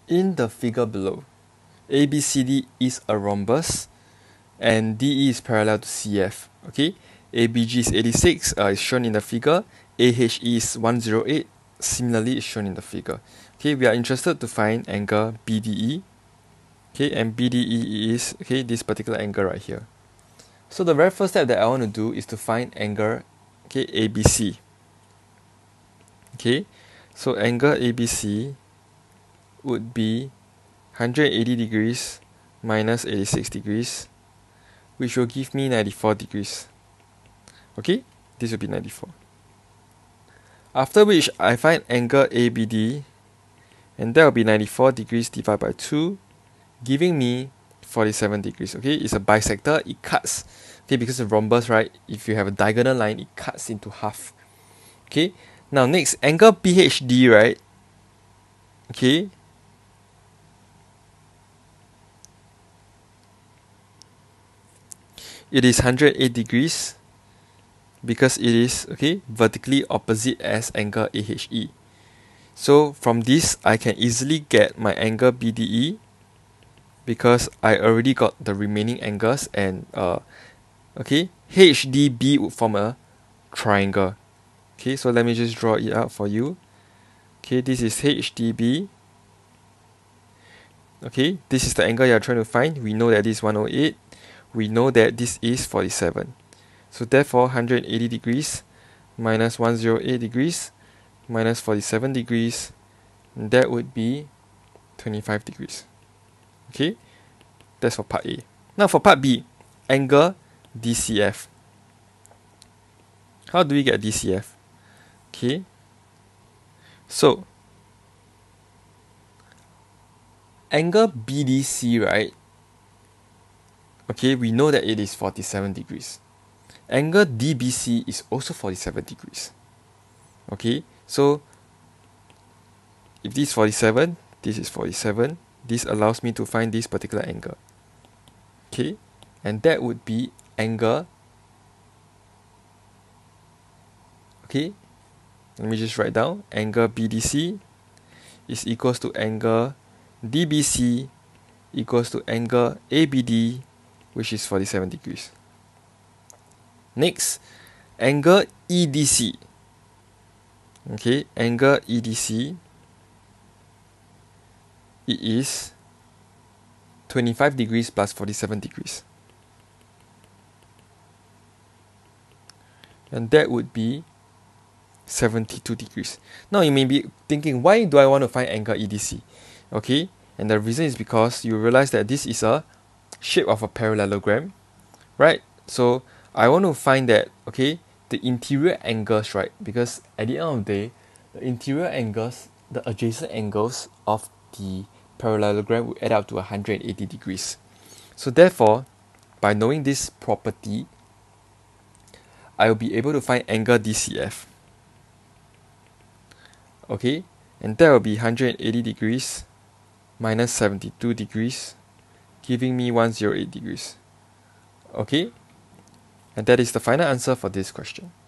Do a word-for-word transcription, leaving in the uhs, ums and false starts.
In the figure below, A B C D is a rhombus and D E is parallel to C F. Okay, A B G is eighty-six, uh, is shown in the figure. A H E is one hundred eight, similarly is shown in the figure. Okay, we are interested to find angle B D E. Okay, and B D E is okay this particular angle right here. So the very first step that I want to do is to find angle okay A B C. Okay, so angle A B C would be one hundred eighty degrees minus eighty-six degrees, which will give me ninety-four degrees. Okay, this will be ninety-four. After which I find angle A B D, and that will be ninety-four degrees divided by two, giving me forty-seven degrees. Okay, it's a bisector, it cuts. Okay, because of rhombus, right? If you have a diagonal line, it cuts into half. Okay, now next, angle P H D, right? Okay, it is one hundred eight degrees because it is okay vertically opposite as angle A H E. So from this, I can easily get my angle B D E because I already got the remaining angles, and uh, okay, H D B would form a triangle. Okay, so let me just draw it out for you. Okay, this is H D B. Okay, this is the angle you are trying to find. We know that this is one hundred eight. We know that this is forty-seven. So therefore, one hundred eighty degrees minus one hundred eight degrees minus forty-seven degrees, that would be twenty-five degrees. Okay, that's for part A. Now for part B, angle D C F. How do we get D C F? Okay, so angle B D C, right? Okay, we know that it is forty-seven degrees. Angle D B C is also forty-seven degrees. Okay, so if this is forty-seven, this is forty-seven, this allows me to find this particular angle. Okay, and that would be angle. Okay, let me just write down angle B D C is equals to angle D B C equals to angle A B D, which is forty-seven degrees. Next, angle E D C. Okay, angle E D C, it is twenty-five degrees plus forty-seven degrees. And that would be seventy-two degrees. Now you may be thinking, why do I want to find angle E D C? Okay, and the reason is because you realize that this is a shape of a parallelogram, right? So I want to find that, okay, the interior angles, right? Because at the end of the day, the interior angles, the adjacent angles of the parallelogram will add up to one hundred eighty degrees. So therefore, by knowing this property, I will be able to find angle D C F. Okay, and that will be one hundred eighty degrees minus seventy-two degrees, giving me one hundred eight degrees. Okay, and that is the final answer for this question.